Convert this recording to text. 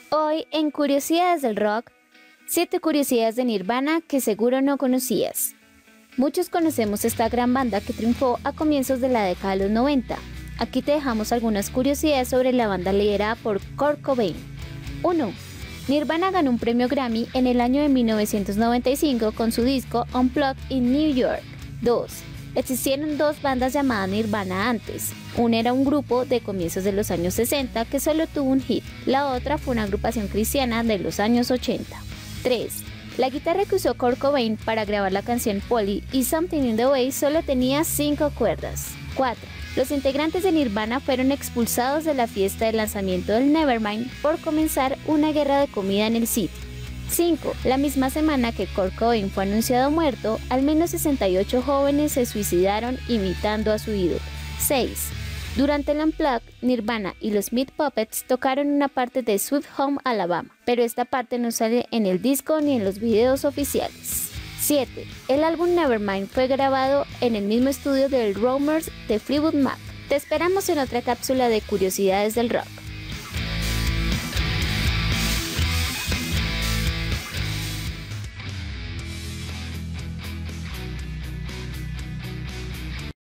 Hoy en Curiosidades del Rock, 7 curiosidades de Nirvana que seguro no conocías. Muchos conocemos esta gran banda que triunfó a comienzos de la década de los 90. Aquí te dejamos algunas curiosidades sobre la banda liderada por Kurt Cobain. 1. Nirvana ganó un premio Grammy en el año de 1995 con su disco Unplugged in New York. 2. Existieron dos bandas llamadas Nirvana antes. Una era un grupo de comienzos de los años 60 que solo tuvo un hit. La otra fue una agrupación cristiana de los años 80. 3. La guitarra que usó Kurt Cobain para grabar la canción Polly y Something in the Way solo tenía 5 cuerdas. 4. Los integrantes de Nirvana fueron expulsados de la fiesta de lanzamiento del Nevermind por comenzar una guerra de comida en el sitio. 5. La misma semana que Kurt Cobain fue anunciado muerto, al menos 68 jóvenes se suicidaron imitando a su ídolo. 6. Durante el Unplugged, Nirvana y los Meat Puppets tocaron una parte de Sweet Home Alabama, pero esta parte no sale en el disco ni en los videos oficiales. 7. El álbum Nevermind fue grabado en el mismo estudio del Roamers de Fleetwood Mac. Te esperamos en otra cápsula de Curiosidades del Rock.